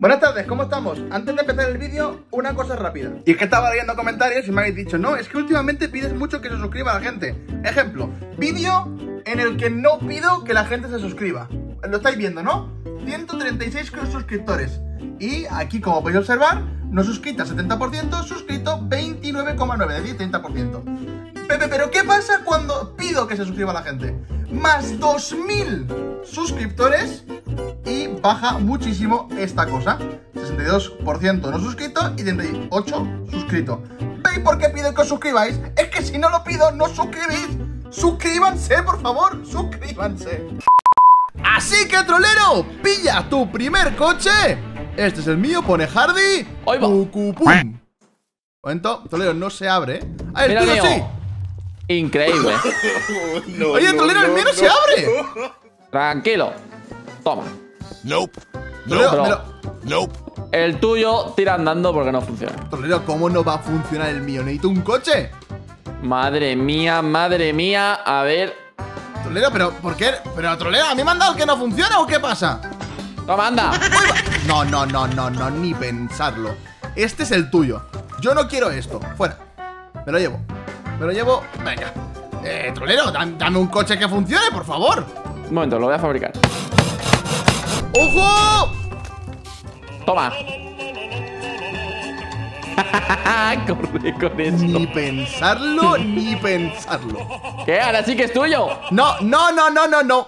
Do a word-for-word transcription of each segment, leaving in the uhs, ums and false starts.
Buenas tardes, ¿cómo estamos? Antes de empezar el vídeo, una cosa rápida. Y es que estaba leyendo comentarios y me habéis dicho, no, es que últimamente pides mucho que se suscriba la gente. Ejemplo, vídeo en el que no pido que la gente se suscriba. Lo estáis viendo, ¿no? ciento treinta y seis suscriptores. Y aquí, como podéis observar, no suscrita setenta por ciento, suscrito veintinueve coma nueve, es decir, treinta por ciento. Pepe, pero ¿qué pasa cuando pido que se suscriba la gente? Más dos mil suscriptores y baja muchísimo esta cosa. sesenta y dos por ciento no suscrito y treinta y ocho por ciento suscrito. ¿Veis por qué pido que os suscribáis? Es que si no lo pido, no suscribís. Suscríbanse, por favor, suscríbanse. Así que, trolero, pilla tu primer coche. Este es el mío, pone Hardy. ¡Ahí va! ¡Pum! Momento, trolero, no se abre, ¿eh? Ah, el tuyo sí. Increíble. no, Oye, no, trolero, no, el mío no, no se abre. Tranquilo. Toma. Nope. Trolero, no, pero... Nope. El tuyo tira andando porque no funciona. Trolero, ¿cómo no va a funcionar el mío? Necesito un coche. Madre mía, madre mía. A ver. Trolero, pero ¿por qué? Pero, trolero, ¿a mí me han dado el que no funciona o qué pasa? Toma, anda. No, no, no, no, no, ni pensarlo. Este es el tuyo. Yo no quiero esto. Fuera. Me lo llevo. Me lo llevo. Venga. Eh, trolero, dame un coche que funcione, por favor. Un momento, lo voy a fabricar. ¡Ojo! Toma. Corre con esto. Ni pensarlo, ni pensarlo. ¿Qué? Ahora sí que es tuyo. No, no, no, no, no, no.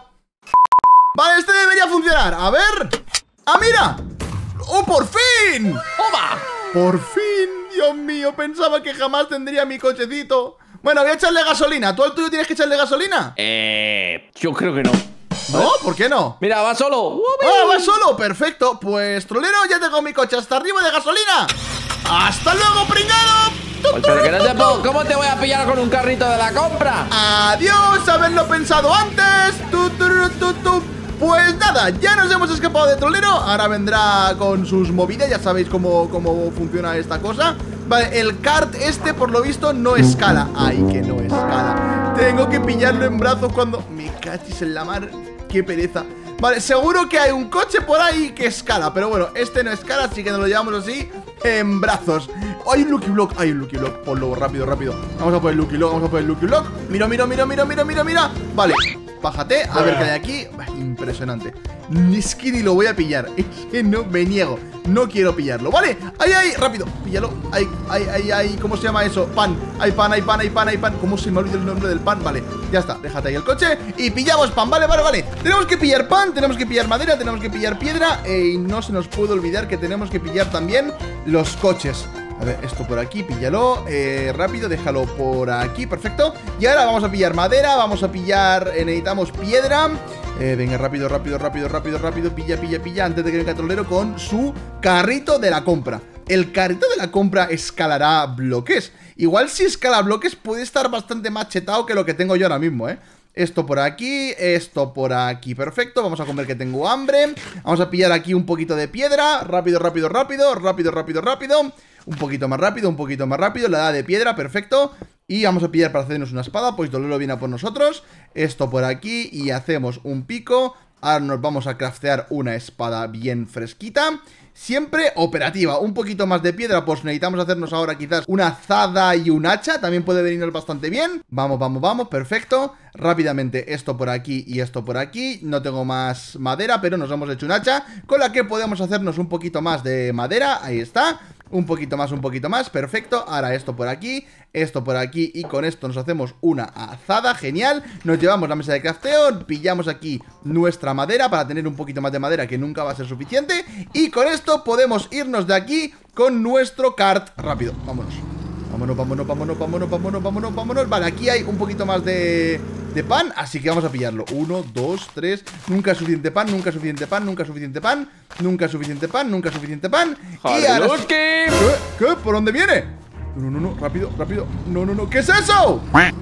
Vale, este debería funcionar. A ver. ¡Ah, mira! ¡Oh, por fin! ¡Toma! Por fin, Dios mío, pensaba que jamás tendría mi cochecito. Bueno, voy a echarle gasolina. ¿Tú al tuyo tienes que echarle gasolina? Eh... Yo creo que no. ¿No? ¿Por qué no? Mira, va solo. ¡Ah, va solo! Perfecto. Pues, trolero, ya tengo mi coche hasta arriba de gasolina. ¡Hasta luego, pringado! Pues, pero que no te puedo... ¿Cómo te voy a pillar con un carrito de la compra? ¡Adiós! Haberlo pensado antes. Tu, tu, tu, tu. Pues nada, ya nos hemos escapado de trolero. Ahora vendrá con sus movidas. Ya sabéis cómo, cómo funciona esta cosa. Vale, el kart este por lo visto no escala. Ay, que no escala. Tengo que pillarlo en brazos cuando... Me cachis en la mar. Qué pereza. Vale, seguro que hay un coche por ahí que escala. Pero bueno, este no escala, así que nos lo llevamos así en brazos. Oh, hay un Lucky Block, hay un Lucky Block. Ponlo rápido, rápido. Vamos a por el Lucky Block, vamos a por el Lucky Block. Mira, mira, mira, mira, mira, mira, mira. Vale, bájate, a ver qué hay aquí. Impresionante. Es que ni lo voy a pillar. Es que no me niego. No quiero pillarlo. Vale, ahí, ahí, rápido. Píllalo. Ahí, ahí, ahí, ahí. ¿Cómo se llama eso? Pan. Hay pan, hay pan, hay pan, hay pan. ¿Cómo se me olvidó el nombre del pan? Vale, ya está. Déjate ahí el coche y pillamos pan. Vale, vale, vale. Tenemos que pillar pan, tenemos que pillar madera, tenemos que pillar piedra. eh, Y no se nos puede olvidar que tenemos que pillar también los coches. A ver, esto por aquí, píllalo, eh, rápido, déjalo por aquí, perfecto. Y ahora vamos a pillar madera, vamos a pillar, eh, necesitamos piedra. eh, Venga, rápido, rápido, rápido, rápido, rápido, pilla, pilla, pilla, antes de que venga el trolero con su carrito de la compra. El carrito de la compra escalará bloques. Igual si escala bloques puede estar bastante más chetado que lo que tengo yo ahora mismo, eh. Esto por aquí, esto por aquí, perfecto. Vamos a comer que tengo hambre. Vamos a pillar aquí un poquito de piedra. Rápido, rápido, rápido, rápido, rápido, rápido. Un poquito más rápido, un poquito más rápido. La edad de piedra, perfecto. Y vamos a pillar para hacernos una espada, pues Doloro viene a por nosotros. Esto por aquí y hacemos un pico. Ahora nos vamos a craftear una espada bien fresquita. Siempre operativa, un poquito más de piedra. Pues necesitamos hacernos ahora quizás una azada y un hacha. También puede venirnos bastante bien. Vamos, vamos, vamos, perfecto. Rápidamente esto por aquí y esto por aquí. No tengo más madera, pero nos hemos hecho un hacha con la que podemos hacernos un poquito más de madera. Ahí está. Un poquito más, un poquito más, perfecto. Ahora esto por aquí, esto por aquí. Y con esto nos hacemos una azada, genial. Nos llevamos la mesa de crafteo, pillamos aquí nuestra madera para tener un poquito más de madera, que nunca va a ser suficiente. Y con esto podemos irnos de aquí con nuestro kart. Rápido, vámonos. Vámonos, vámonos, vámonos, vámonos, vámonos, vámonos, vámonos. Vale, aquí hay un poquito más de, de pan, así que vamos a pillarlo. Uno, dos, tres. Nunca es suficiente pan, nunca es suficiente pan, nunca es suficiente pan. Nunca es suficiente pan, nunca es suficiente pan. Y ahora... ¿Qué? ¿Qué? ¿Por dónde viene? No, no, no, rápido, rápido. No, no, no, ¿qué es eso?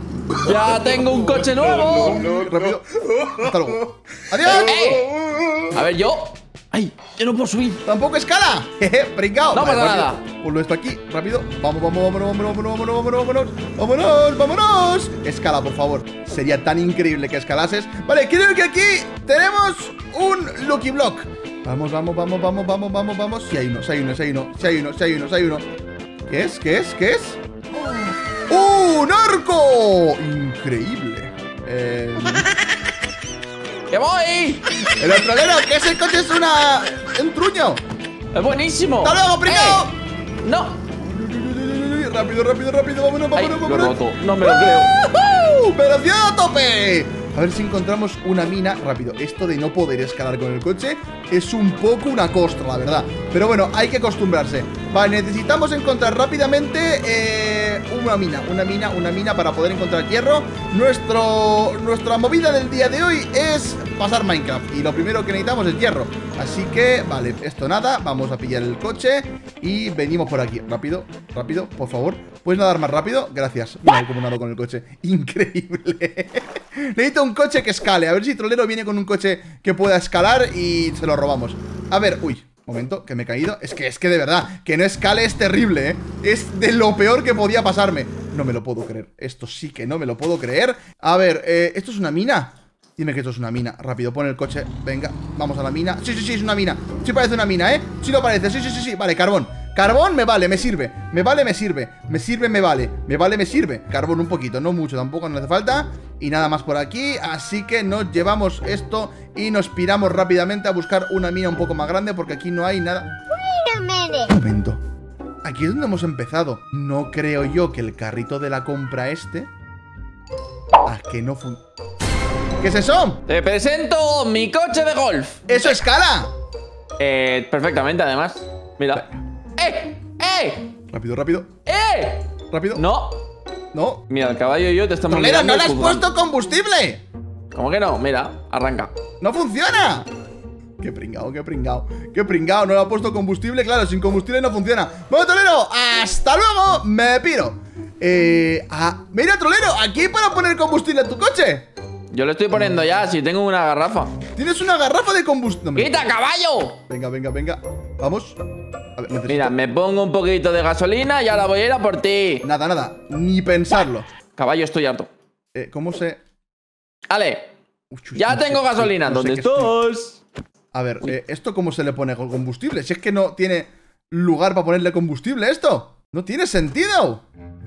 Ya tengo un coche nuevo. No, no, no, rápido. Hasta luego. ¡Adiós! ¡Eh! A ver, yo... ¡Ay! ¡Yo no puedo subir! ¡Tampoco escala! ¡Jeje! ¡Brincao! No pasa nada. Ponlo esto aquí, rápido. Vamos, vamos, vámonos, vámonos, vámonos, vámonos, vámonos. ¡Vámonos, vámonos! Escala, por favor. Sería tan increíble que escalases. Vale, creo que aquí tenemos un Lucky Block. Vamos, vamos, vamos, vamos, vamos, vamos, vamos. Si hay uno, si hay uno, si hay uno, si hay uno, si hay uno, si hay uno. ¿Qué es? ¿Qué es? ¿Qué es? ¡Un arco! Increíble. Eh... ¡Que voy! El trolero, que ese coche es una... un truño. ¡Es buenísimo! ¡Hasta luego, pringao! ¡Eh! ¡No! Rápido, rápido, rápido, vámonos, Ay, vámonos, lo vámonos. roto. No me lo creo. ¡Uh! ¡Velocidad a tope! A ver si encontramos una mina. Rápido, esto de no poder escalar con el coche es un poco una costra, la verdad. Pero bueno, hay que acostumbrarse. Vale, necesitamos encontrar rápidamente eh, una mina, una mina, una mina para poder encontrar hierro. Nuestro, nuestra movida del día de hoy es pasar Minecraft. Y lo primero que necesitamos es hierro. Así que, vale, esto nada. Vamos a pillar el coche y venimos por aquí. Rápido, rápido, por favor. ¿Puedes nadar más rápido? Gracias. Mira cómo nado con el coche. Increíble. Necesito un coche que escale. A ver si Trolero viene con un coche que pueda escalar y se lo robamos. A ver, uy, momento, que me he caído. Es que, es que de verdad, que no escale es terrible, ¿eh? Es de lo peor que podía pasarme. No me lo puedo creer. Esto sí que no me lo puedo creer. A ver, eh, ¿esto es una mina? Dime que esto es una mina. Rápido, pon el coche. Venga, vamos a la mina. Sí, sí, sí, es una mina. Sí parece una mina, ¿eh? Sí lo parece. Sí, sí, sí, sí. Vale, carbón. Carbón me vale, me sirve. Me vale, me sirve. Me sirve, me vale. Me vale, me sirve. Carbón un poquito, no mucho, tampoco no hace falta. Y nada más por aquí. Así que nos llevamos esto y nos piramos rápidamente a buscar una mina un poco más grande porque aquí no hay nada. Un momento. Aquí es donde hemos empezado. No creo yo que el carrito de la compra este... Ah, que no funciona. ¿Qué es eso? Te presento mi coche de golf. ¡Eso escala! Eh, perfectamente, además. Mira. ¡Eh! ¡Eh! Rápido, rápido. ¡Eh! Rápido. No. No. Mira, el caballo y yo te estamos ¡Trolero, mirando no le has y juzgando. puesto combustible! ¿Cómo que no? Mira, arranca. ¡No funciona! ¡Qué pringao, qué pringao! ¡Qué pringao! No le ha puesto combustible. Claro, sin combustible no funciona. Bueno, Trolero, hasta luego. Me piro. Eh... Ah, mira, Trolero, aquí hay para poner combustible a tu coche. Yo lo estoy poniendo ya, si tengo una garrafa. Tienes una garrafa de combustible. No, ¡Quita, caballo! venga, venga, venga. Vamos. A ver, necesito... Mira, me pongo un poquito de gasolina y ahora voy a ir a por ti. Nada, nada. Ni pensarlo. Caballo, estoy harto. Eh, ¿Cómo se...? Ale, Uy, uy, ya no sé, tengo gasolina. no sé ¿Dónde qué estoy- estás? A ver, eh, ¿esto cómo se le pone con combustible? Si es que no tiene lugar para ponerle combustible esto. No tiene sentido.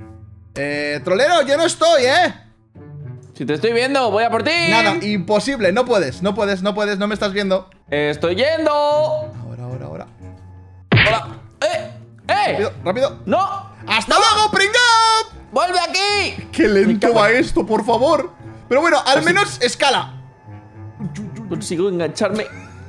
Eh, Trolero, yo no estoy, ¿eh? Si te estoy viendo, voy a por ti. Nada, imposible, no puedes, no puedes, no puedes, no me estás viendo. Estoy yendo. Ahora, ahora, ahora. Hola. ¡Eh! ¡Eh! Rápido, rápido. ¡No! ¡Hasta luego, pringao! ¡Vuelve aquí! ¡Qué lento va esto, por favor! Pero bueno, al menos escala. Consigo engancharme.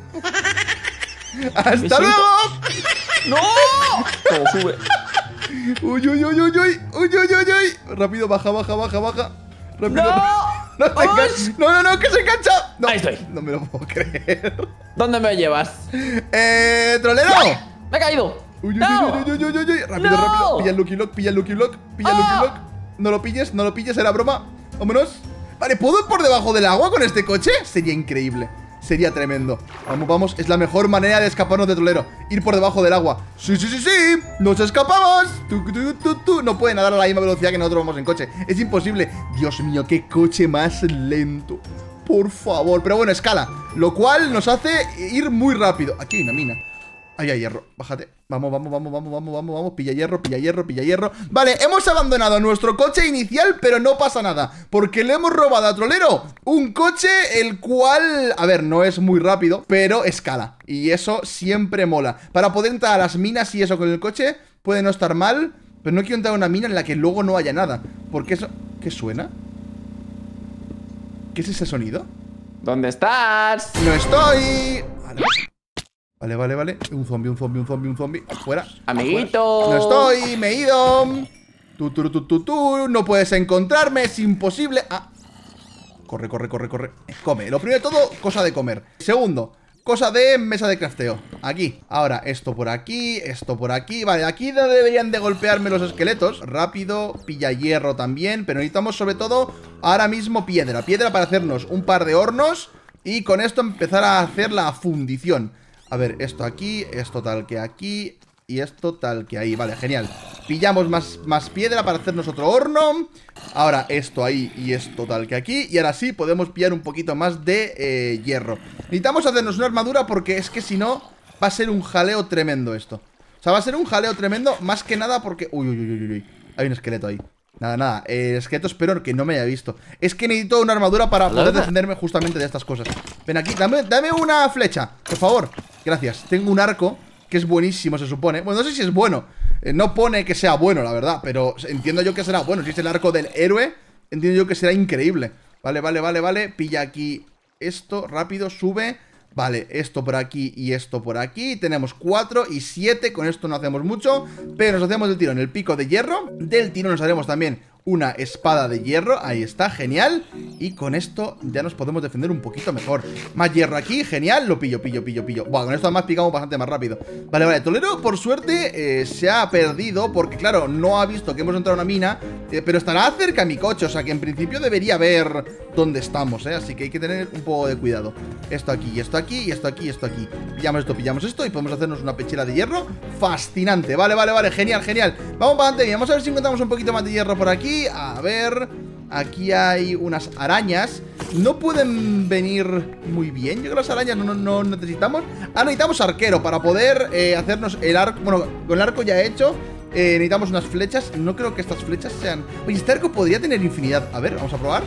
¡Hasta siento- luego! ¡No! ¿Cómo sube? ¡Uy, uy, uy, uy, uy! ¡Uy, uy, uy, uy! Rápido, baja, baja, baja, baja. Rápido. ¡No! No, te engan- ¡Ush! no, no, no, que se engancha. No, Ahí estoy. No me lo puedo creer. ¿Dónde me llevas? Eh, Trolero. ¡Me he caído! Uy, uy, ¡No! uy, uy, uy, uy, uy, uy. Rápido, ¡No! rápido. Pilla el Lucky Lock, pilla el Lucky Lock, pilla el Lucky ¡Ah! Lock. No lo pilles, no lo pilles, era broma. Vámonos. Vale, ¿puedo ir por debajo del agua con este coche? Sería increíble. Sería tremendo. Vamos, vamos. Es la mejor manera de escaparnos de Trolero. Ir por debajo del agua. Sí, sí, sí, sí. Nos escapamos. Tu, tu, tu, tu. No puede nadar a la misma velocidad que nosotros vamos en coche. Es imposible. Dios mío, qué coche más lento. Por favor. Pero bueno, escala. Lo cual nos hace ir muy rápido. Aquí hay una mina. Ahí hay hierro, bájate. Vamos, vamos, vamos, vamos, vamos, vamos, vamos. Pilla hierro, pilla hierro, pilla hierro. Vale, hemos abandonado nuestro coche inicial, pero no pasa nada, porque le hemos robado a Trolero un coche el cual, a ver, no es muy rápido, pero escala. Y eso siempre mola. Para poder entrar a las minas y eso con el coche puede no estar mal, pero no quiero entrar a una mina en la que luego no haya nada. Porque eso... ¿Qué suena? ¿Qué es ese sonido? ¿Dónde estás? ¡No estoy! Vale. Vale, vale, vale. Un zombie, un zombie, un zombie, un zombie. Fuera. Amiguito. No estoy, me he ido. Tú, tú, tú, tú, tú. No puedes encontrarme, es imposible. Ah. Corre, corre, corre, corre. Come. Lo primero de todo, cosa de comer. Segundo, cosa de mesa de crafteo. Aquí. Ahora, esto por aquí, esto por aquí. Vale, aquí no deberían de golpearme los esqueletos. Rápido, pilla hierro también. Pero necesitamos sobre todo ahora mismo piedra. Piedra para hacernos un par de hornos. Y con esto empezar a hacer la fundición. A ver, esto aquí, esto tal que aquí y esto tal que ahí. Vale, genial. Pillamos más, más piedra para hacernos otro horno. Ahora esto ahí y esto tal que aquí. Y ahora sí podemos pillar un poquito más de eh, hierro. Necesitamos hacernos una armadura porque es que si no va a ser un jaleo tremendo esto. O sea, va a ser un jaleo tremendo más que nada porque... Uy, uy, uy, uy, uy. Hay un esqueleto ahí. Nada, nada, el esqueleto espero que no me haya visto. Es que necesito una armadura para poder defenderme justamente de estas cosas. Ven aquí, dame, dame una flecha, por favor. Gracias, tengo un arco que es buenísimo, se supone. Bueno, no sé si es bueno, eh, no pone que sea bueno, la verdad, pero entiendo yo que será bueno. Si es el arco del héroe, entiendo yo que será increíble. Vale, vale, vale, vale, pilla aquí esto, rápido, sube. Vale, esto por aquí y esto por aquí. Tenemos cuatro y siete. Con esto no hacemos mucho, pero nos hacemos del tirón el pico de hierro. Del tirón nos haremos también una espada de hierro. Ahí está, genial. Y con esto ya nos podemos defender un poquito mejor. Más hierro aquí, genial. Lo pillo, pillo, pillo, pillo. Bueno, con esto además picamos bastante más rápido. Vale, vale, Tolero por suerte eh, se ha perdido porque claro, no ha visto que hemos entrado a una mina, eh, pero estará cerca a mi coche. O sea que en principio debería ver dónde estamos, eh Así que hay que tener un poco de cuidado. Esto aquí y esto aquí y esto aquí y esto aquí. Pillamos esto, pillamos esto y podemos hacernos una pechera de hierro. Fascinante, vale, vale, vale, genial, genial. Vamos para adelante, vamos a ver si encontramos un poquito más de hierro por aquí. A ver, aquí hay unas arañas. No pueden venir muy bien. Yo creo que las arañas no, no, no necesitamos. Ah, necesitamos arquero para poder eh, hacernos el arco. Bueno, con el arco ya hecho eh, necesitamos unas flechas. No creo que estas flechas sean... Oye, este arco podría tener infinidad. A ver, vamos a probar.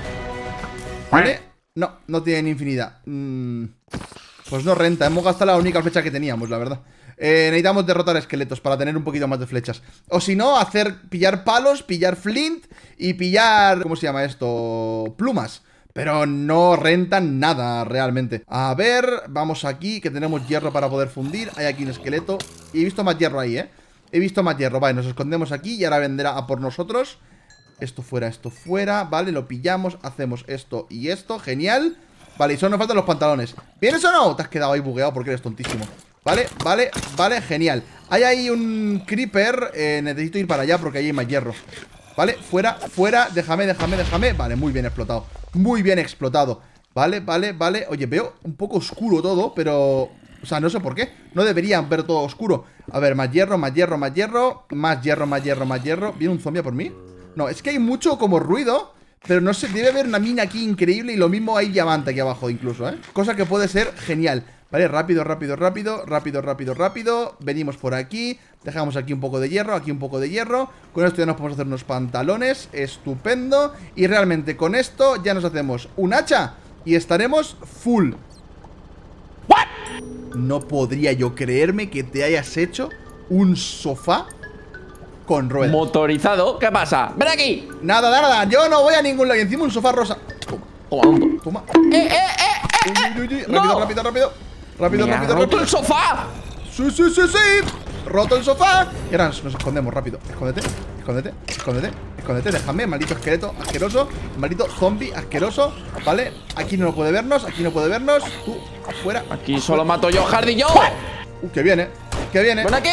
Vale, no, no tienen infinidad. mm, Pues no renta, hemos gastado la única flecha que teníamos, la verdad. Eh, necesitamos derrotar esqueletos para tener un poquito más de flechas. O si no, hacer, pillar palos, pillar flint y pillar... ¿Cómo se llama esto? Plumas. Pero no rentan nada realmente. A ver, vamos aquí, que tenemos hierro para poder fundir. Hay aquí un esqueleto. Y he visto más hierro ahí, ¿eh? He visto más hierro. Vale, nos escondemos aquí y ahora vendrá a por nosotros. Esto fuera, esto fuera. Vale, lo pillamos, hacemos esto y esto. Genial. Vale, y solo nos faltan los pantalones. ¿Vienes o no? Te has quedado ahí bugueado porque eres tontísimo. Vale, vale, vale, genial. Hay ahí un creeper, eh, necesito ir para allá porque ahí hay más hierro. Vale, fuera, fuera, déjame, déjame, déjame. Vale, muy bien explotado, muy bien explotado. Vale, vale, vale. Oye, veo un poco oscuro todo, pero... O sea, no sé por qué, no deberían ver todo oscuro. A ver, más hierro, más hierro, más hierro. Más hierro, más hierro, más hierro. ¿Viene un zombie por mí? No, es que hay mucho como ruido, pero no sé, debe haber una mina aquí increíble. Y lo mismo hay diamante aquí abajo incluso, ¿eh? Cosa que puede ser genial. Vale, rápido, rápido, rápido, rápido, rápido, rápido. Venimos por aquí, dejamos aquí un poco de hierro, aquí un poco de hierro. Con esto ya nos podemos hacer unos pantalones, estupendo. Y realmente con esto ya nos hacemos un hacha y estaremos full. ¿What? No podría yo creerme que te hayas hecho un sofá con ruedas. Motorizado, ¿qué pasa? ¡Ven aquí! Nada, nada, yo no voy a ningún lado. Y encima un sofá rosa. Toma, toma. ¡Eh, eh, eh! eh, Uy, uy, uy, uy. No. Rápido, rápido, rápido. Rápido, ¡Me ha rápido, roto rápido. el sofá! Sí, sí, sí, sí. Roto el sofá. Y ahora nos escondemos rápido. Escóndete, escóndete, escóndete, escóndete. Déjame, maldito esqueleto asqueroso. Maldito zombie asqueroso. Vale, aquí no puede vernos, aquí no puede vernos. Tú, afuera. Aquí solo mato yo, jardillo. Uh, que viene, que viene. ¡Ven aquí!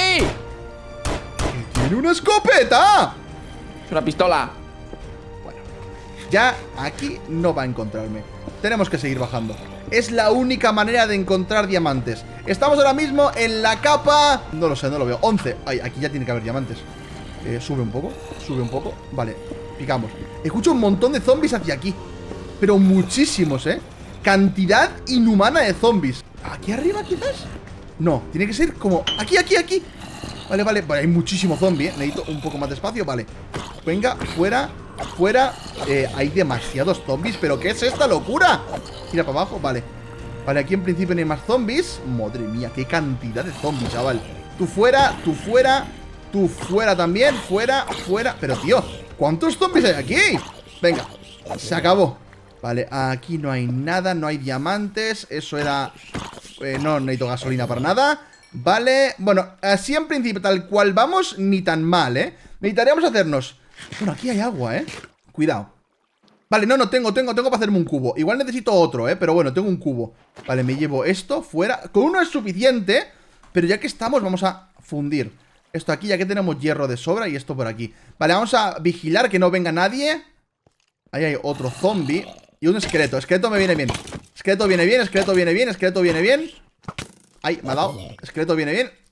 ¡Tiene una escopeta! Es una pistola. Bueno, ya aquí no va a encontrarme. Tenemos que seguir bajando. Es la única manera de encontrar diamantes. Estamos ahora mismo en la capa... No lo sé, no lo veo. once. Ay, aquí ya tiene que haber diamantes. eh, Sube un poco, sube un poco. Vale, picamos. Escucho un montón de zombies hacia aquí. Pero muchísimos, ¿eh? Cantidad inhumana de zombies. ¿Aquí arriba quizás? No, tiene que ser como... Aquí, aquí, aquí. Vale, vale, vale, hay muchísimo zombie, ¿eh? Necesito un poco más de espacio, vale. Venga, fuera, fuera. eh, Hay demasiados zombies, pero ¿qué es esta locura? Mira para abajo, vale. Vale, aquí en principio no hay más zombies. Madre mía, qué cantidad de zombies, chaval. Tú fuera, tú fuera. Tú fuera también, fuera, fuera. Pero tío, ¿cuántos zombies hay aquí? Venga, se acabó. Vale, aquí no hay nada, no hay diamantes. Eso era... Eh, no necesito gasolina para nada. Vale, bueno, así en principio tal cual vamos, ni tan mal, ¿eh? Necesitaríamos hacernos... Bueno, aquí hay agua, ¿eh? Cuidado. Vale, no, no, tengo, tengo, tengo para hacerme un cubo. Igual necesito otro, ¿eh? Pero bueno, tengo un cubo. Vale, me llevo esto fuera. Con uno es suficiente, pero ya que estamos vamos a fundir esto aquí, ya que tenemos hierro de sobra. Y esto por aquí. Vale, vamos a vigilar que no venga nadie. Ahí hay otro zombie y un esqueleto. Esqueleto me viene bien. Esqueleto viene bien, esqueleto viene bien, esqueleto viene bien. Ay, me ha dado. Esqueleto viene bien.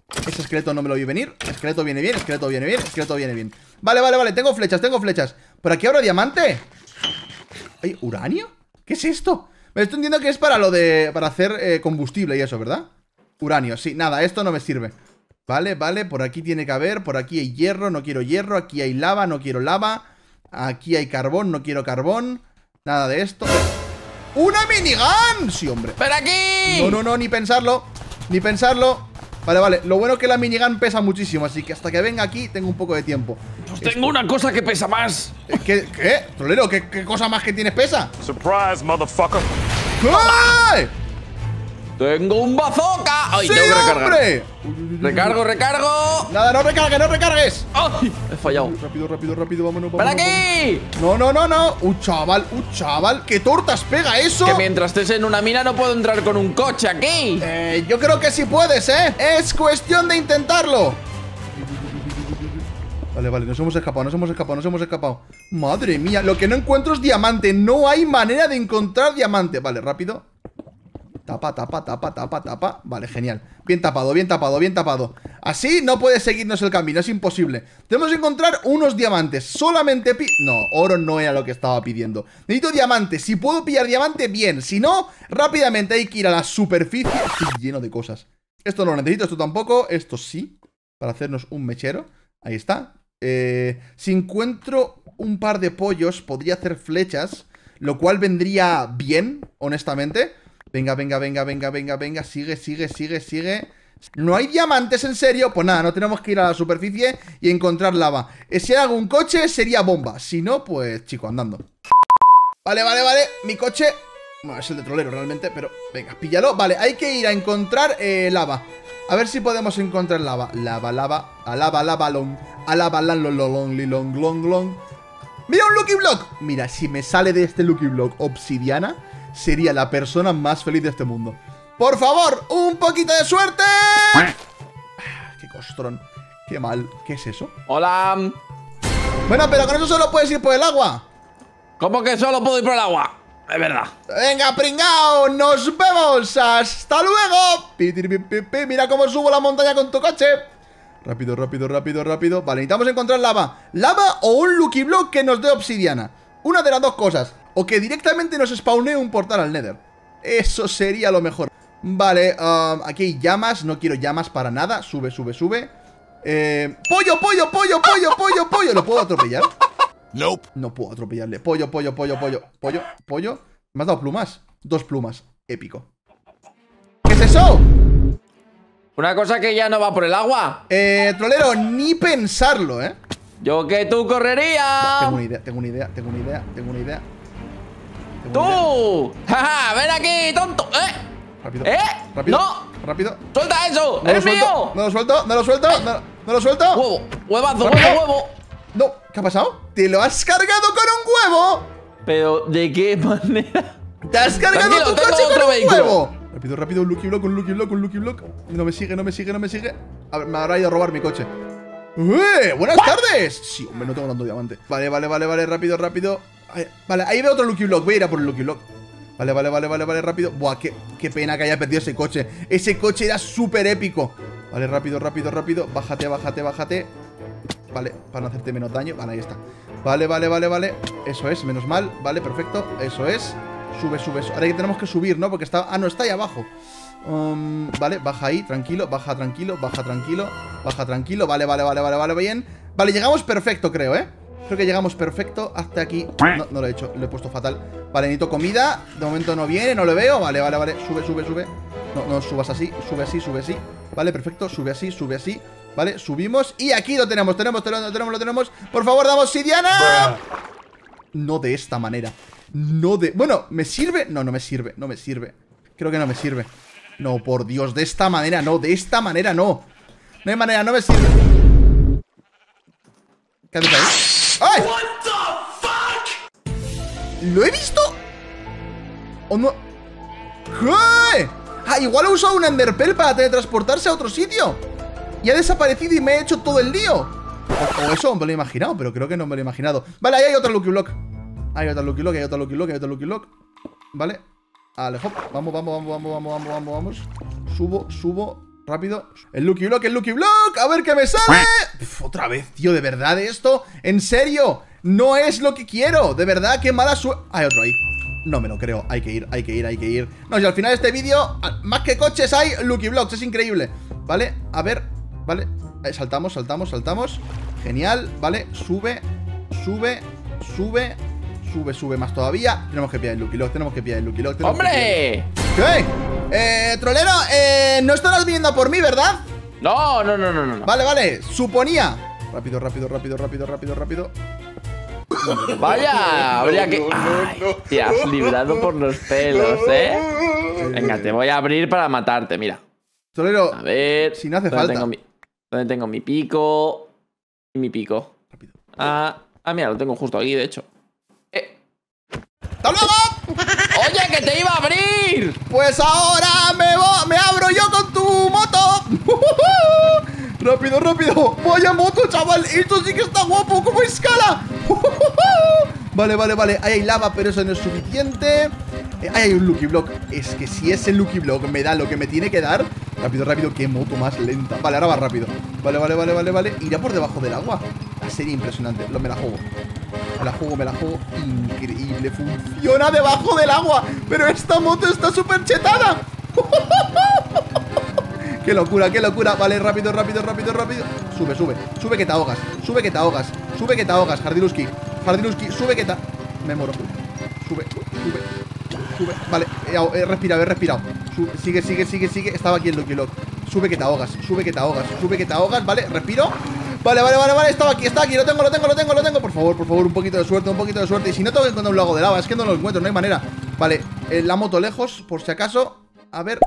Ese esqueleto no me lo vi venir. Esqueleto viene bien, esqueleto viene bien, esqueleto viene bien. Vale, vale, vale, tengo flechas, tengo flechas. ¿Por aquí habrá diamante? ¿Hay uranio? ¿Qué es esto? Me estoy entendiendo que es para lo de... Para hacer eh, combustible y eso, ¿verdad? Uranio, sí, nada, esto no me sirve. Vale, vale, por aquí tiene que haber. Por aquí hay hierro, no quiero hierro. Aquí hay lava, no quiero lava. Aquí hay carbón, no quiero carbón. Nada de esto. ¡Una minigun! Sí, hombre. ¡Ven aquí! No, no, no, ni pensarlo. Ni pensarlo. Vale, vale, lo bueno es que la minigun pesa muchísimo. Así que hasta que venga aquí tengo un poco de tiempo. Pues tengo una cosa que pesa más. ¿Qué? ¿Qué? Trolero, ¿qué, qué cosa más que tienes pesa? Surprise, motherfucker. ¡Ay! ¡Tengo un bazooka! ¡Ay, ¡Sí, tengo que recargar! hombre! ¡Recargo, recargo! Nada, no recargues, no recargues. ¡Ay! He fallado. Rápido, rápido, rápido, vámonos, ¡Ven vámonos. aquí! No, no, no, no. Un chaval, un chaval. ¿Qué tortas pega eso? Que mientras estés en una mina no puedo entrar con un coche aquí. Eh, yo creo que sí puedes, ¿eh? Es cuestión de intentarlo. Vale, vale, nos hemos escapado, nos hemos escapado, nos hemos escapado. Madre mía, lo que no encuentro es diamante. No hay manera de encontrar diamante. Vale, rápido. Tapa, tapa, tapa, tapa, tapa. Vale, genial. Bien tapado, bien tapado, bien tapado. Así no puede seguirnos el camino, es imposible. Tenemos que encontrar unos diamantes. Solamente pi... No, oro no era lo que estaba pidiendo. Necesito diamantes. Si puedo pillar diamante, bien. Si no, rápidamente hay que ir a la superficie. Estoy lleno de cosas. Esto no lo necesito, esto tampoco. Esto sí, para hacernos un mechero. Ahí está. Eh, si encuentro un par de pollos, podría hacer flechas, lo cual vendría bien, honestamente. Venga, venga, venga, venga, venga, venga. Sigue, sigue, sigue, sigue. ¿No hay diamantes, en serio? Pues nada, no tenemos que ir a la superficie y encontrar lava. Si hay algún coche, sería bomba. Si no, pues, chico, andando. Vale, vale, vale. Mi coche... Bueno, es el de trolero realmente, pero... Venga, píllalo. Vale, hay que ir a encontrar eh, lava. A ver si podemos encontrar lava. Lava, lava. A lava, lava, long. A lava, long, long, long, long, long, long. ¡Mira un Lucky Block! Mira, si me sale de este Lucky Block obsidiana, sería la persona más feliz de este mundo. ¡Por favor! ¡Un poquito de suerte! ¡Qué costrón! ¡Qué mal! ¿Qué es eso? Hola. Bueno, pero con eso solo puedes ir por el agua. ¿Cómo que solo puedo ir por el agua? Es verdad. ¡Venga, pringao! ¡Nos vemos! ¡Hasta luego! Pi, pi, pi, pi, pi. Mira cómo subo la montaña con tu coche. Rápido, rápido, rápido, rápido. Vale, necesitamos encontrar lava. Lava o un Lucky Block que nos dé obsidiana. Una de las dos cosas. O que directamente nos spawnee un portal al Nether. Eso sería lo mejor. Vale, um, aquí hay llamas. No quiero llamas para nada. Sube, sube, sube. Eh, pollo, pollo, pollo, pollo, pollo, pollo. ¿Lo puedo atropellar? Nope. No puedo atropellarle. Pollo, pollo, pollo, pollo. Pollo, pollo. ¿Me has dado plumas? Dos plumas. Épico. ¿Qué es eso? Una cosa que ya no va por el agua. Eh, trolero, ni pensarlo, ¿eh? Yo que tú correría. Tengo una idea, tengo una idea, tengo una idea, tengo una idea. Tengo una idea. ¡Tú! ¡Jaja! ¡Ven aquí, tonto! ¿Eh? Rápido. ¿Eh? Rápido. ¡No! Rápido. ¡Suelta eso! No lo ¡Es suelto, mío! no lo suelto, no lo suelto, no, no lo suelto. ¡Huevo! ¡Huevazo, Rápido. huevo, huevo! No, ¿qué ha pasado? Te lo has cargado con un huevo. Pero, ¿de qué manera? Te has cargado Tranquilo, tu tengo coche con otro un vehículo. huevo. Rápido, rápido, un Lucky Block, un Lucky Block, un Lucky Block. No me sigue, no me sigue, no me sigue. A ver, me habrá ido a robar mi coche. ¡Eh! ¡Buenas tardes! Sí, hombre, no tengo tanto diamante. Vale, vale, vale, vale, rápido, rápido. Ay, vale, ahí veo otro Lucky Block. Voy a ir a por el Lucky Block. Vale, vale, vale, vale, vale, rápido. Buah, qué, qué pena que haya perdido ese coche. Ese coche era súper épico. Vale, rápido, rápido, rápido. Bájate, bájate, bájate. Vale, para no hacerte menos daño. Vale, ahí está. Vale, vale, vale, vale. Eso es, menos mal. Vale, perfecto. Eso es. Sube, sube. Ahora ya tenemos que subir, ¿no? Porque está... Ah, no, está ahí abajo. Um, vale, baja ahí, tranquilo. Baja tranquilo, baja tranquilo. Baja tranquilo. Vale, vale, vale, vale, vale, bien. Vale, llegamos perfecto, creo, ¿eh? Creo que llegamos perfecto hasta aquí. No, no lo he hecho, lo he puesto fatal. Vale, necesito comida. De momento no viene, no lo veo. Vale, vale, vale. Sube, sube, sube. No, no subas así. Sube así, sube así. Vale, perfecto. Sube así, sube así. Vale, subimos. Y aquí lo tenemos, tenemos, tenemos, tenemos, lo tenemos. Por favor, damos obsidiana. No de esta manera. No de... Bueno, ¿me sirve? No, no me sirve, no me sirve. Creo que no me sirve. No, por Dios, de esta manera no. De esta manera no. No hay manera, no me sirve. ¿Qué haces ahí? ¡Ay! ¿Lo he visto? ¿O no? ¿Qué? Ah, igual he usado un Enderpearl para teletransportarse a otro sitio y ha desaparecido y me he hecho todo el lío. O, o eso me lo he imaginado, pero creo que no me lo he imaginado. Vale, ahí hay otro Lucky Block. Hay otro Lucky Block, hay otro Lucky Block, hay otro Lucky Block. Vale. Vale, hop. Vamos, vamos, vamos, vamos, vamos, vamos, vamos, vamos. Subo, subo. rápido. El Lucky Block, el Lucky Block. A ver qué me sale. Uf, otra vez, tío, ¿de verdad esto? ¿En serio? No es lo que quiero. De verdad, qué mala suerte. Hay otro ahí. No me lo creo. Hay que ir, hay que ir, hay que ir. No, y al final de este vídeo, más que coches, hay Lucky Blocks. Es increíble. Vale, a ver. Vale. Eh, saltamos, saltamos, saltamos. Genial, vale. Sube, sube, sube. Sube, sube más todavía. Tenemos que pillar el Lucky Block, tenemos que pillar el Lucky Block. ¡Hombre! ¿Qué? Eh, trolero, eh, no estarás viniendo por mí, ¿verdad? No, no, no, no, no. Vale, vale, suponía. Rápido, rápido, rápido, rápido, rápido, rápido. Vaya, habría que... Ay, te has librado por los pelos, ¿eh? Venga, te voy a abrir para matarte, mira. Trolero, a ver... si no hace ¿dónde falta. Tengo mi... ¿Dónde tengo mi pico? Y mi pico. Rápido. Ah, ah, mira, lo tengo justo aquí, de hecho. Eh. ¡Hasta luego! ¡Oye, que te iba a abrir! Pues ahora me, me abro yo con tu moto. Rápido, rápido. Vaya moto, chaval. Esto sí que está guapo. ¿Cómo escala? Vale, vale, vale. Ahí hay lava, pero eso no es suficiente. Eh, ahí hay un Lucky Block. Es que si ese Lucky Block me da lo que me tiene que dar. Rápido, rápido. Qué moto más lenta. Vale, ahora va rápido. Vale, vale, vale, vale, vale. Irá por debajo del agua. La serie impresionante. Lo, me la juego. Me la juego, me la juego. Increíble. Funciona debajo del agua. Pero esta moto está súper chetada. ¡Qué locura, qué locura! Vale, rápido, rápido, rápido, rápido. Sube, sube, sube que te ahogas. Sube que te ahogas, sube que te ahogas, Jardiluski. Jardiluski, sube que te... Me muero. Sube, sube, sube. Vale, he, he respirado, he respirado. Sube, sigue, sigue, sigue, sigue. Estaba aquí el Lucky Block. Sube que te ahogas, sube que te ahogas, sube que te ahogas. Vale, respiro. Vale, vale, vale, vale. Estaba aquí, está aquí. Lo tengo, lo tengo, lo tengo, lo tengo. Por favor, por favor, un poquito de suerte, un poquito de suerte. Y si no, tengo que encontrar un lago de lava. Es que no lo encuentro, no hay manera. Vale, eh, la moto lejos, por si acaso. A ver.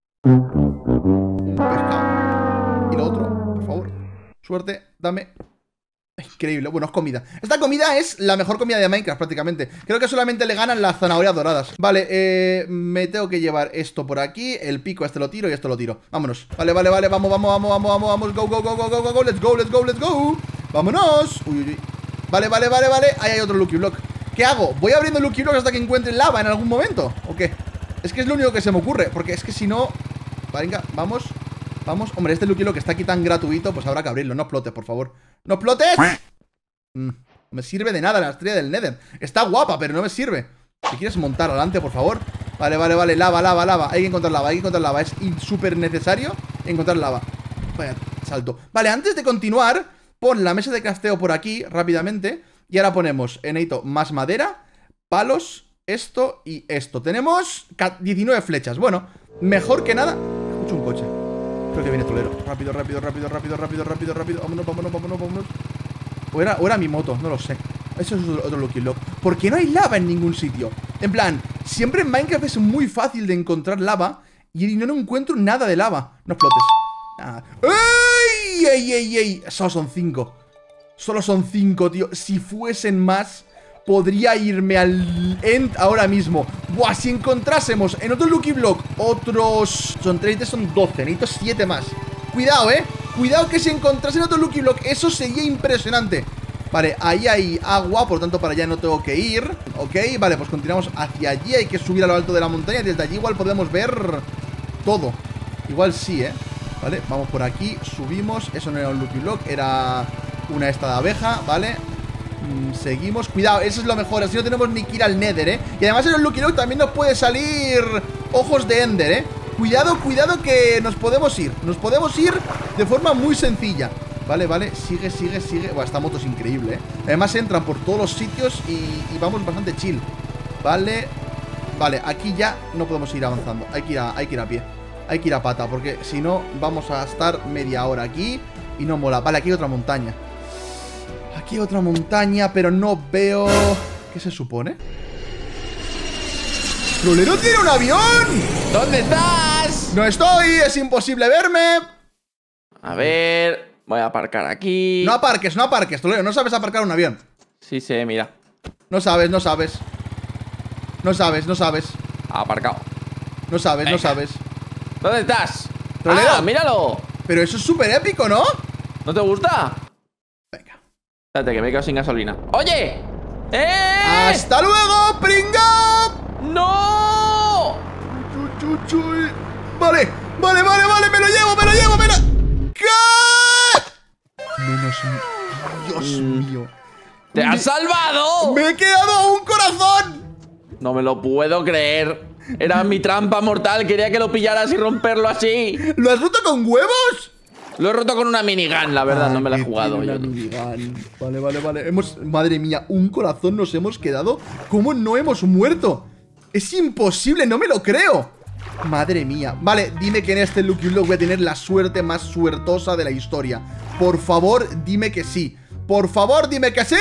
Un pescado. Y lo otro, por favor. Suerte, dame. Increíble, bueno, es comida. Esta comida es la mejor comida de Minecraft prácticamente. Creo que solamente le ganan las zanahorias doradas. Vale, eh, me tengo que llevar esto por aquí. El pico este lo tiro y esto lo tiro. Vámonos, vale, vale, vale, vamos, vamos, vamos, vamos, vamos, vamos. Go, go, go, go, go, go, go, let's go, let's go, let's go. Vámonos. Uy, uy, uy. Vale, vale, vale, vale. Ahí hay otro Lucky Block. ¿Qué hago? ¿Voy abriendo Lucky Block hasta que encuentre lava en algún momento? ¿O qué? Es que es lo único que se me ocurre. Porque es que si no... Venga, vamos. Vamos. Hombre, este Lucky Block está aquí tan gratuito, pues habrá que abrirlo. No explotes, por favor. ¡No explotes! Mm, no me sirve de nada la estrella del Nether. Está guapa, pero no me sirve. Si quieres montar adelante, por favor. Vale, vale, vale. Lava, lava, lava. Hay que encontrar lava, hay que encontrar lava. Es súper necesario encontrar lava. Vaya, salto. Vale, antes de continuar, pon la mesa de crafteo por aquí, rápidamente. Y ahora ponemos, necesito más madera, palos, esto y esto. Tenemos diecinueve flechas. Bueno, mejor que nada. Escucho un coche. Creo que viene Tolero. Rápido, rápido, rápido, rápido, rápido, rápido, rápido. Vámonos, vámonos, vámonos, vámonos. O era, o era mi moto, no lo sé. Eso es otro Lucky Block. ¿Por qué no hay lava en ningún sitio? En plan, siempre en Minecraft es muy fácil de encontrar lava y no, no encuentro nada de lava. No explotes. Nada. ¡Ey! ¡Ey, ey, ey! Solo son cinco. Solo son cinco, tío. Si fuesen más, podría irme al end ahora mismo. Buah, si encontrásemos en otro Lucky Block otros... Son treinta, son doce. Necesito siete más. Cuidado, eh. Cuidado que si encontrasen otro Lucky Block, eso sería impresionante. Vale, ahí hay agua, por lo tanto para allá no tengo que ir. Ok, vale, pues continuamos hacia allí. Hay que subir a lo alto de la montaña y desde allí igual podemos ver todo. Igual sí, eh. Vale, vamos por aquí, subimos. Eso no era un Lucky Block, era una esta de abeja, vale. mm, Seguimos, cuidado, eso es lo mejor. Así no tenemos ni que ir al Nether, eh. Y además en el Lucky Block también nos puede salir ojos de Ender, eh. Cuidado, cuidado que nos podemos ir. Nos podemos ir de forma muy sencilla. Vale, vale, sigue, sigue, sigue. Buah, esta moto es increíble, ¿eh? Además entran por todos los sitios y, y vamos bastante chill. Vale, vale, aquí ya no podemos ir avanzando. Hay que ir a, hay que ir a pie. Hay que ir a pata, porque si no vamos a estar media hora aquí y no mola. Vale, aquí hay otra montaña. Aquí hay otra montaña, pero no veo... ¿Qué se supone? ¡Trolero tiene un avión! ¿Dónde estás? ¡No estoy! ¡Es imposible verme! A ver... Voy a aparcar aquí. No aparques, no aparques, Trolero. No sabes aparcar un avión. Sí, sí, mira. No sabes, no sabes. No sabes, no sabes. Ha aparcado. No sabes, Venga. no sabes. ¿Dónde estás? Trolero. ¡Ah, míralo! Pero eso es súper épico, ¿no? ¿No te gusta? Venga. Espérate, que me he quedado sin gasolina. ¡Oye! ¡Eh! ¡Hasta luego, pringao! ¡No! Chu, chu, chu. Vale, Vale, vale, vale, me lo llevo, me lo llevo, me lo... ¿Qué? Menos... Dios mío. ¡Te has salvado! ¡Me he quedado a un corazón! No me lo puedo creer. Era mi trampa mortal. Quería que lo pillaras y romperlo así. ¿Lo has roto con huevos? Lo he roto con una minigun, la verdad. Ah, no me la he que jugado tiene yo. una minigun. Vale, vale, vale. Hemos... Madre mía, un corazón nos hemos quedado. ¿Cómo no hemos muerto? Es imposible, no me lo creo. Madre mía. Vale, dime que en este Lucky Block voy a tener la suerte más suertosa de la historia. Por favor, dime que sí. Por favor, dime que sí.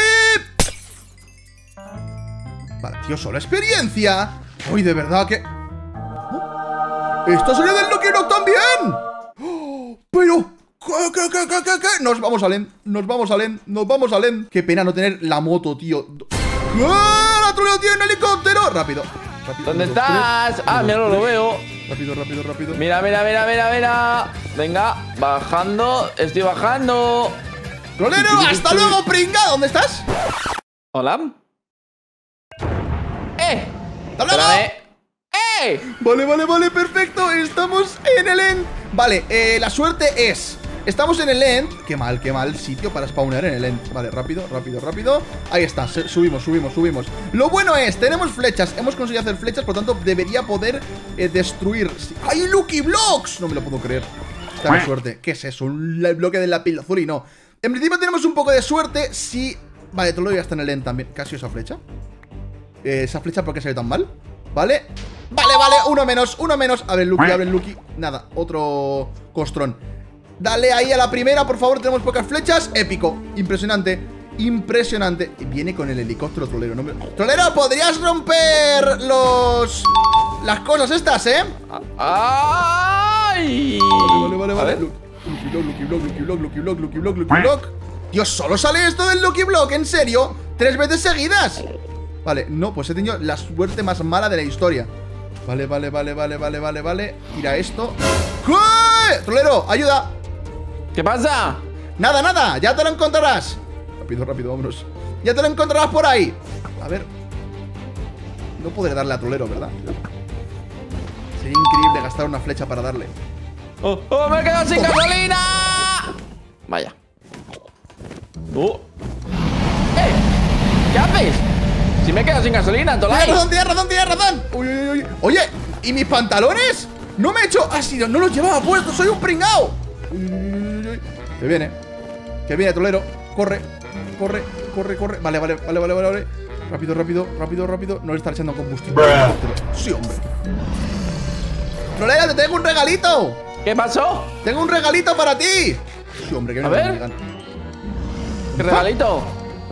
Vale, tío, solo experiencia. Uy, de verdad que... ¿Oh? ¡Esto sería del Lucky Block también! ¡Oh! Pero... ¿Qué, qué, qué, qué, qué, qué? Nos vamos a Len, nos vamos a Len, nos vamos a Len. Qué pena no tener la moto, tío. ¡Ah! ¡La troleo tiene un helicóptero! Rápido, rápido. ¿Dónde uno, dos, estás? tres, Ah, uno, mira, dos, no lo tres. veo. Rápido, rápido, rápido. Mira, mira, mira, mira, mira. Venga, bajando. Estoy bajando. ¡Trolero! ¡Hasta luego, pringa! ¿Dónde estás? Hola. ¡Eh! ¡Hasta luego! Espérame. ¡Eh! Vale, vale, vale, perfecto. Estamos en el end. Vale, eh, la suerte es... Estamos en el end. Qué mal, qué mal sitio para spawnear en el end. Vale, rápido, rápido, rápido. Ahí está, subimos, subimos, subimos. Lo bueno es, tenemos flechas. Hemos conseguido hacer flechas, por lo tanto debería poder eh, destruir. ¡Hay Lucky Blocks! No me lo puedo creer. Dame suerte. ¿Qué es eso? Un bloque de lápiz azul y no. En principio tenemos un poco de suerte si... Vale, Trolero ya está en el end también. ¿Qué ha sido esa flecha? Eh, ¿Esa flecha por qué salió tan mal? Vale. Vale, vale, uno menos, uno menos. A ver, Lucky, abre el Lucky. Nada, otro costrón. Dale ahí a la primera, por favor. Tenemos pocas flechas. Épico, impresionante. Impresionante. Viene con el helicóptero, Trolero. No me... Trolero, podrías romper los... Las cosas estas, ¿eh? ¡Ay! Vale, vale, vale, vale. Lucky Block, Lucky Block, Lucky Block, Lucky Block, Lucky Block, Lucky Block. Dios, ¿solo sale esto del Lucky Block? ¿En serio? ¿Tres veces seguidas? Vale, no, pues he tenido la suerte más mala de la historia. Vale, vale, vale, vale, vale, vale, vale. Tira esto. ¡Eh! Trolero, ayuda. ¿Qué pasa? Nada, nada, ya te lo encontrarás. Rápido, rápido, vámonos. Ya te lo encontrarás por ahí. A ver. No podré darle a Trolero, ¿verdad? Sería increíble gastar una flecha para darle. ¡Oh, oh, me he quedado sin gasolina! Vaya. ¡Uh! ¡Eh! ¿Qué haces? Si me he quedado sin gasolina, Tolai. Tienes razón, tienes razón, tienes razón. Uy, uy, uy. Oye, ¿y mis pantalones? No me he hecho... Ah, sí, no los llevaba puestos, soy un pringao. Uy, uy, uy. Que viene. Que viene, Trolero. Corre, corre, corre, corre. Vale, vale, vale, vale, vale, vale. Rápido, rápido, rápido, rápido. No le está echando combustible. Sí, hombre. Trolero, te tengo un regalito. ¿Qué pasó? Tengo un regalito para ti. Sí, hombre, que A viene. ver. ¿Qué regalito?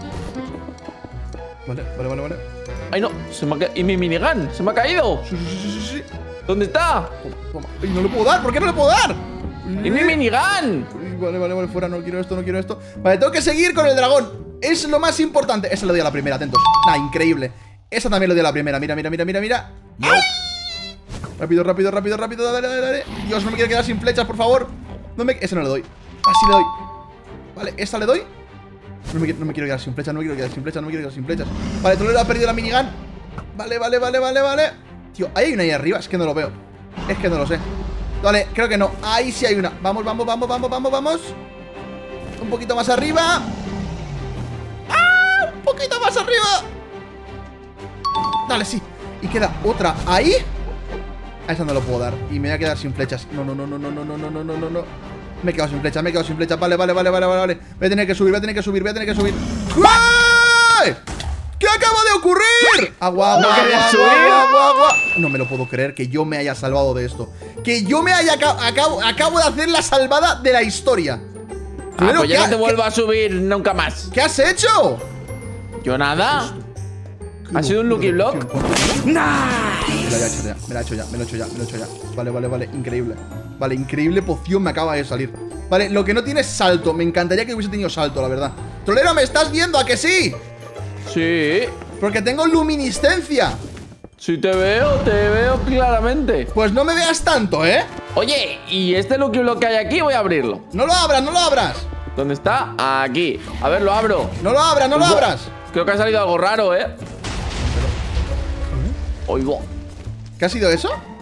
Vale, vale, vale, vale. Ay, no, se me ha ca- ¿Y mi minigun? ¿Se me ha caído? Sí, sí, sí, sí, sí. ¿Dónde está? Toma, toma. Ay, no le puedo dar, ¿por qué no le puedo dar? ¿Y mi minigun? Uy, Vale, vale, vale, fuera, no quiero esto, no quiero esto. Vale, tengo que seguir con el dragón. Es lo más importante. Esa le doy a la primera, atentos. Nah, increíble. Esa también le doy a la primera, mira, mira, mira, mira, mira. ¡Ay! Rápido, rápido, rápido, rápido, dale, dale, dale. Dios, no me quiero quedar sin flechas, por favor. No me... Esa no le doy. Así le doy. Vale, esta le doy. No me, no me quiero quedar sin flechas, no me quiero quedar sin flechas, no me quiero quedar sin flechas. Vale, Trolero ha perdido la minigun. Vale, vale, vale, vale, vale. Tío, ¿hay una ahí arriba? Es que no lo veo. Es que no lo sé. Vale, creo que no. Ahí sí hay una. Vamos, vamos, vamos, vamos, vamos, vamos. Un poquito más arriba. ¡Ah! Un poquito más arriba. Dale, sí. Y queda otra ahí. A esa no lo puedo dar. Y me voy a quedar sin flechas. No, no, no, no, no, no, no, no, no, no, no, no. Me he quedado sin flechas, me he quedado sin flechas. Vale, vale, vale, vale, vale, vale. Voy a tener que subir, voy a tener que subir, voy a tener que subir. ¡Ay! ¿Qué acaba de ocurrir? Agua, agua, ¿No agua, querías agua, subir? agua, agua, agua. No me lo puedo creer que yo me haya salvado de esto. Que yo me haya acabo, acabo, acabo de hacer la salvada de la historia. Ah, Pero, pues ya ¿qué no te ha- vuelvo a subir nunca más. ¿Qué has hecho? Yo nada. ¿Ha sido un Lucky Block? Me la he hecho ya, me la he hecho ya, me lo he hecho ya, me lo he hecho ya. Vale, vale, vale, increíble. Vale, increíble poción me acaba de salir. Vale, lo que no tiene es salto. Me encantaría que hubiese tenido salto, la verdad. Trolero, ¿me estás viendo? ¿A que sí? Sí. Porque tengo luminiscencia. Sí te veo, te veo claramente. Pues no me veas tanto, ¿eh? Oye, ¿y este Lucky Block que hay aquí? Voy a abrirlo. No lo abras, no lo abras. ¿Dónde está? Aquí. A ver, lo abro. No lo abras, no lo abras. Creo que ha salido algo raro, ¿eh? Oigo. ¿Qué ha sido eso?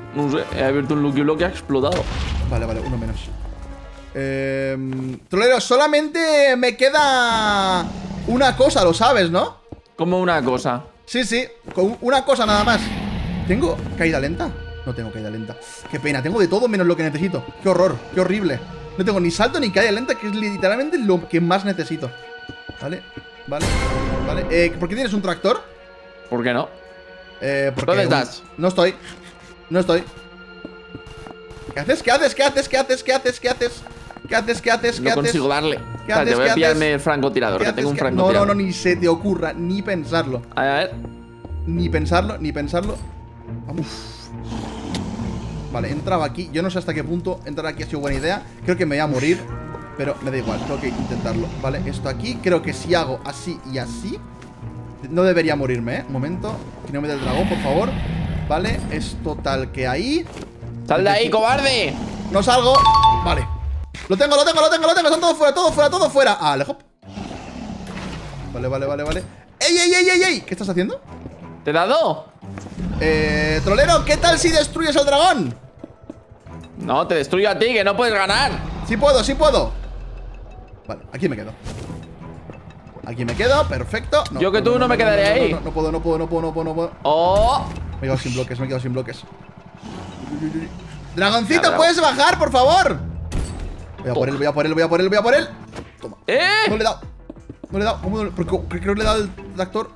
No sé, he abierto un Lucky Block que ha explotado. Vale, vale, uno menos. Eh, Trolero, solamente me queda una cosa, lo sabes, ¿no? Como una cosa. Sí, sí, con una cosa nada más. ¿Tengo caída lenta? No tengo caída lenta. Qué pena, tengo de todo menos lo que necesito. Qué horror, qué horrible. No tengo ni salto ni caída lenta, que es literalmente lo que más necesito. Vale, vale, vale. Eh, ¿por qué tienes un tractor? ¿Por qué no? Eh, porque ¿Dónde un- estás? No estoy. No estoy. ¿Qué haces? ¿Qué haces? ¿Qué haces? ¿Qué haces? ¿Qué haces? ¿Qué haces? ¿Qué haces? ¿Qué haces? ¿Qué No haces? consigo darle. ¿Qué Espérate, haces? voy ¿Qué a pillarme haces? el francotirador, ¿Qué que tengo un haces? ¿Qué- No, francotirador. no, no, ni se te ocurra, ni pensarlo. A ver. Ni pensarlo, ni pensarlo. Vamos. Vale, entraba aquí. Yo no sé hasta qué punto entrar aquí ha sido buena idea. Creo que me voy a morir, pero me da igual, tengo que intentarlo. Vale, esto aquí, creo que si hago así y así, no debería morirme, ¿eh? Un momento, que no me dé el dragón, por favor. Vale, es total que ahí. ¡Sal de ahí, cobarde! No salgo. Vale. Lo tengo, lo tengo, lo tengo, lo tengo. Están todos fuera, todos fuera, todos fuera. Ah, alejo. Vale, vale, vale, vale. ¡Ey, ey, ey, ey, ey! ¿Qué estás haciendo? ¿Te he dado? Eh, trolero, ¿qué tal si destruyes al dragón? No, te destruyo a ti, que no puedes ganar. Sí puedo, sí puedo. Vale, aquí me quedo. Aquí me quedo, perfecto. Yo que tú no me quedaré ahí. No, no, no puedo, no puedo, no puedo, no puedo, no puedo. ¡Oh! Me he quedado sin bloques, me he quedado sin bloques. Dragoncito, Ya, bravo. ¿puedes bajar, por favor? Voy a por él, voy a por él, voy a por él, voy a por él. Toma. ¡Eh! No le he dado. No le he dado. ¿Cómo no le- Porque creo que le he dado el tractor.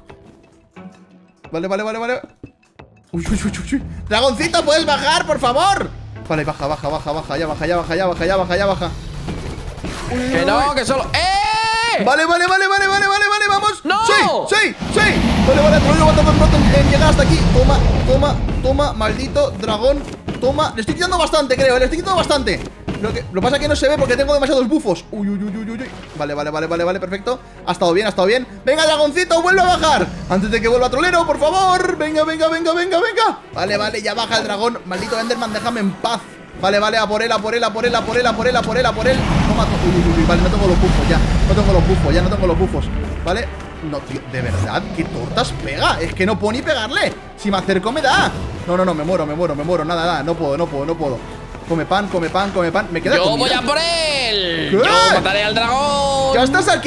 Vale, vale, vale, vale. Uy, uy, uy, uy, uy. Dragoncito, ¿puedes bajar, por favor? Vale, baja, baja, baja, baja. Ya baja, ya baja, ya baja, ya baja, ya baja. Uy, uy, ¡Que uy. no, que solo... ¡Eh! Vale, vale, vale, vale, vale, vale, vale, vamos. ¡No! ¡Sí! ¡Sí! ¡Sí! Vale, vale, trolero va a tardar un rato en, en llegar hasta aquí. Toma, toma, toma, maldito dragón. Toma. Le estoy quitando bastante, creo, le estoy quitando bastante. Lo que, lo que pasa es que no se ve porque tengo demasiados bufos. Uy, uy, uy, uy, uy, uy. Vale, vale, vale, vale, vale, perfecto. Ha estado bien, ha estado bien. Venga, dragoncito, vuelve a bajar. Antes de que vuelva trolero, por favor. Venga, venga, venga, venga, venga. Vale, vale, ya baja el dragón. Maldito Enderman, déjame en paz. Vale, vale, a por él, a por él, a por él, a por él, a por él, a por él, a por él. Toma, to- uy, uy, uy, vale, no tengo los bufos ya. No tengo los bufos, ya no tengo los bufos. Vale. No, tío, de verdad, qué tortas pega. Es que no puedo ni pegarle. Si me acerco me da. No, no, no, me muero, me muero, me muero. Nada, nada, no puedo, no puedo, no puedo. Come pan, come pan, come pan. Me queda ¡Yo comida. voy a por él! ¿Qué? ¡Yo mataré al dragón! ¡Ya estás aquí!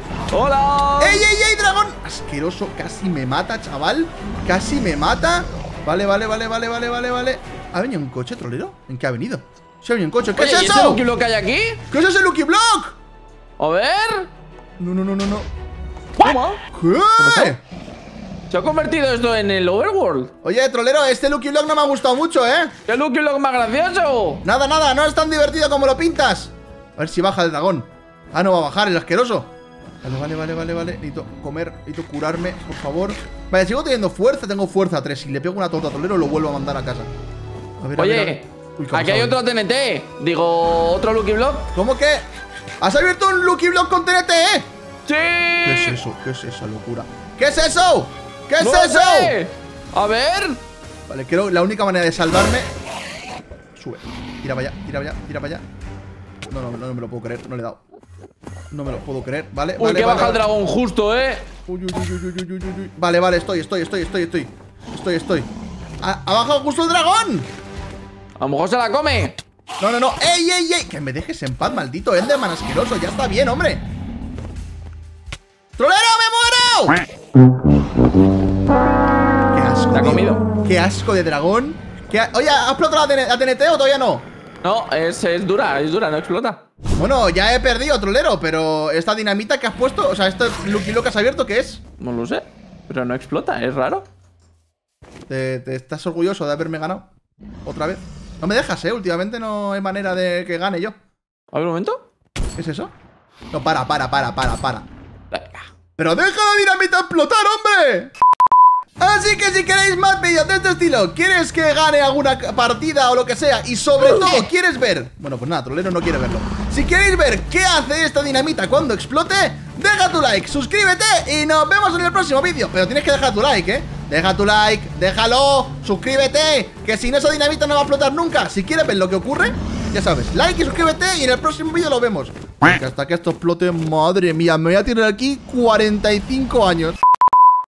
¡Hola! ¡Ey, ey, ey, dragón! Asqueroso, casi me mata, chaval. Casi me mata. Vale, vale, vale, vale, vale, vale, vale. ¿Ha venido un coche, trolero? ¿En qué ha venido? Se ha venido un coche. ¿Qué Oye, es ¿y ese eso? Lucky Block que hay aquí? ¿Qué es ese Lucky Block? A ver... No, no, no, no, no. ¿Cómo? ¿Qué? ¿Se ha convertido esto en el Overworld? Oye, trolero, este Lucky Block no me ha gustado mucho, ¿eh? ¡Qué Lucky Block más gracioso! Nada, nada, no es tan divertido como lo pintas. A ver si baja el dragón. Ah, no va a bajar, el asqueroso. Vale, vale, vale, vale, vale. Necesito comer, necesito curarme, por favor. Vale, sigo teniendo fuerza, tengo fuerza tres. Si le pego una torta a trolero, lo vuelvo a mandar a casa. A ver, a ver, a Oye, ver. Uy, ¿qué ha aquí hay pasado? otro T N T. Digo, otro Lucky Block. ¿Cómo que? ¿Has abierto un Lucky Block con T N T, eh? ¡Sí! ¿Qué es eso? ¿Qué es esa locura? ¿Qué es eso? ¿Qué es ¡No lo eso? sé! A ver. Vale, creo que la única manera de salvarme. Sube. Tira para allá, tira para allá, tira para allá. No, no, no, no me lo puedo creer, no le he dado. No me lo puedo creer, vale, Uy, vale, que vale, baja el vale. dragón justo, ¿eh? Uy, uy, uy, uy, uy, uy, uy, uy. Vale, vale, estoy, estoy, estoy, estoy, estoy. Estoy, estoy. ¿Ha, ha bajado justo el dragón? A lo mejor se la come. No, no, no. ¡Ey, ey, ey! Que me dejes en paz, maldito Enderman asqueroso. Ya está bien, hombre. ¡Trolero, me muero! ¡Qué asco! ¿Te ha tío. comido? ¡Qué asco de dragón! ¿Qué ha- Oye, ¿has explotado la T N T o todavía no? No, es, es dura, es dura, no explota. Bueno, ya he perdido, trolero, pero esta dinamita que has puesto, o sea, este Lucky Block que has abierto, ¿qué es? No lo sé, pero no explota, es raro. ¿Te, te estás orgulloso de haberme ganado? ¿Otra vez? No me dejas, ¿eh? Últimamente no hay manera de que gane yo. A ver, un momento. ¿Qué es eso? No, para, para, para, para, para. Venga. ¡Pero deja la dinamita explotar, hombre! Así que si queréis más vídeos de este estilo, quieres que gane alguna partida o lo que sea, y sobre todo quieres ver... Bueno, pues nada, trolero no quiere verlo. Si queréis ver qué hace esta dinamita cuando explote, deja tu like, suscríbete y nos vemos en el próximo vídeo. Pero tienes que dejar tu like, ¿eh? Deja tu like, déjalo, suscríbete, que si no esa dinamita no va a explotar nunca. Si quieres ver lo que ocurre, ya sabes, like y suscríbete y en el próximo vídeo lo vemos. Porque hasta que esto explote, madre mía, me voy a tirar aquí cuarenta y cinco años.